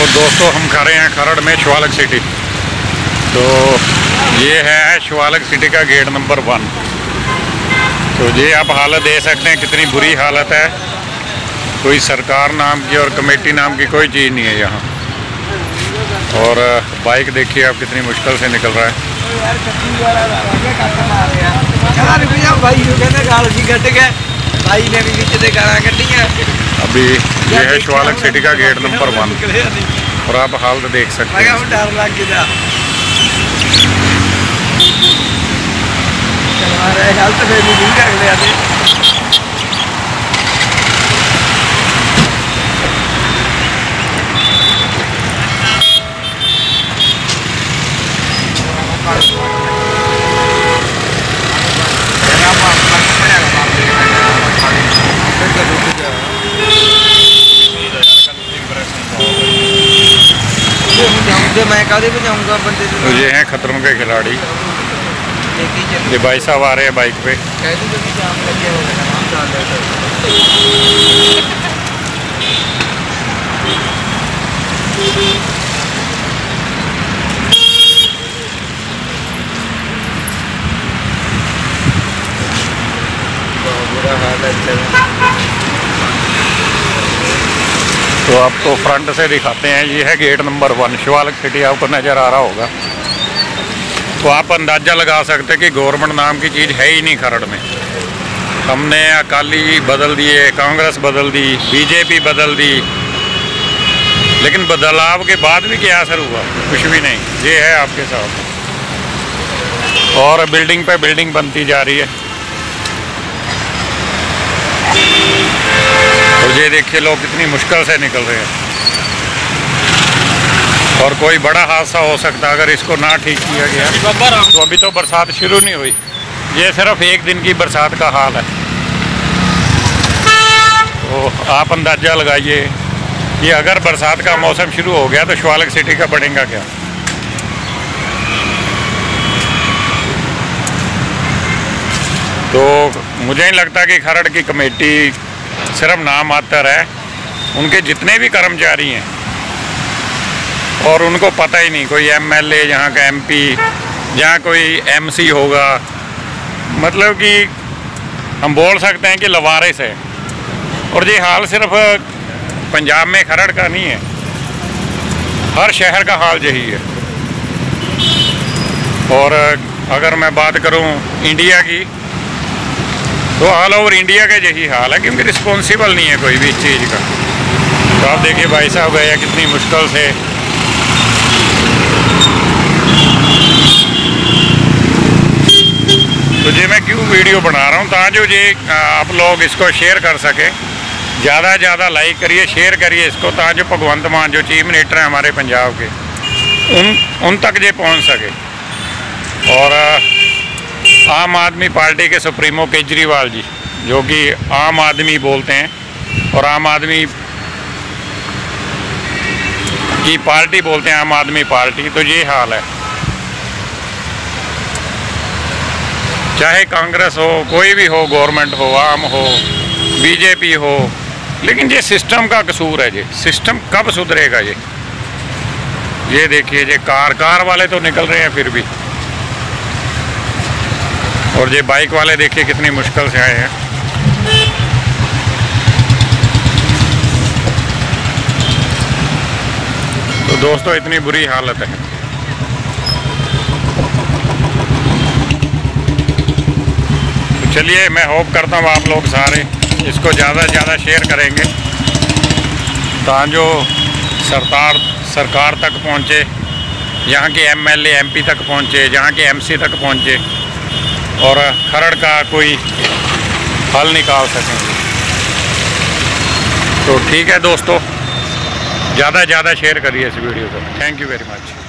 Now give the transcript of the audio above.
दोस्तों हम खड़े हैं खरड़ में शिवालक सिटी। तो ये है शिवालक सिटी का गेट नंबर 1। तो ये आप हालत दे सकते हैं, कितनी बुरी हालत है। कोई सरकार नाम की और कमेटी नाम की कोई चीज़ नहीं है यहाँ। और बाइक देखिए आप कितनी मुश्किल से निकल रहा है। अभी ये है शिवालक सिटी का गेट नंबर 1 और आप हालत देख सकते हैं। तो ये हैं खतरों के खिलाड़ी। ये भाई साहब आ रहे हैं बाइक पे। तो आपको फ्रंट से दिखाते हैं। ये है गेट नंबर 1 शिवालक सिटी, आपको नज़र आ रहा होगा। तो आप अंदाज़ा लगा सकते हैं कि गवर्नमेंट नाम की चीज़ है ही नहीं खरड़ में। हमने अकाली बदल दिए, कांग्रेस बदल दी, बीजेपी बदल दी, लेकिन बदलाव के बाद भी क्या असर हुआ? कुछ भी नहीं। ये है आपके साथ और बिल्डिंग पे बिल्डिंग बनती जा रही है। और ये देखिए लोग कितनी मुश्किल से निकल रहे हैं। और कोई बड़ा हादसा हो सकता है अगर इसको ना ठीक किया गया। तो अभी तो बरसात शुरू नहीं हुई, ये सिर्फ एक दिन की बरसात का हाल है। तो आप अंदाज़ा लगाइए कि अगर बरसात का मौसम शुरू हो गया तो शिवालक सिटी का बढ़ेगा क्या। तो मुझे नहीं लगता कि खरड़ की कमेटी सिर्फ नाम मात्र है। उनके जितने भी कर्मचारी हैं और उनको पता ही नहीं, कोई एमएलए, यहाँ का एमपी, जहाँ कोई एमसी होगा, मतलब कि हम बोल सकते हैं कि लवारिस है। और ये हाल सिर्फ पंजाब में खरड़ का नहीं है, हर शहर का हाल यही है। और अगर मैं बात करूँ इंडिया की, तो ऑल ओवर इंडिया का यही हाल है, क्योंकि रिस्पॉन्सिबल नहीं है कोई भी चीज़ का। तो आप देखिए भाई साहब गए कितनी मुश्किल से। तो ये मैं क्यों वीडियो बना रहा हूँ, ताकि ये आप लोग इसको शेयर कर सके। ज़्यादा से ज़्यादा लाइक करिए, शेयर करिए इसको, ताकि भगवंत मान जो चीफ मिनिस्टर हैं हमारे पंजाब के, उन तक ये पहुँच सके। और आम आदमी पार्टी के सुप्रीमो केजरीवाल जी, जो कि आम आदमी बोलते हैं और आम आदमी की पार्टी बोलते हैं, आम आदमी पार्टी, तो ये हाल है। चाहे कांग्रेस हो, कोई भी हो, गवर्नमेंट हो, आम हो, बीजेपी हो, लेकिन ये सिस्टम का कसूर है। ये सिस्टम कब सुधरेगा? ये देखिए, ये कार वाले तो निकल रहे हैं फिर भी, और ये बाइक वाले देखिए कितनी मुश्किल से आए हैं। तो दोस्तों इतनी बुरी हालत है। तो चलिए, मैं होप करता हूँ आप लोग सारे इसको ज़्यादा से ज़्यादा शेयर करेंगे, ताकि सरकार तक पहुँचे, यहाँ के एमएलए एमपी तक पहुँचे, यहाँ के एमसी तक पहुँचे और खरड़ का कोई हल निकाल सकेंगे। तो ठीक है दोस्तों, ज़्यादा से ज़्यादा शेयर करिए इस वीडियो को। Thank you very much.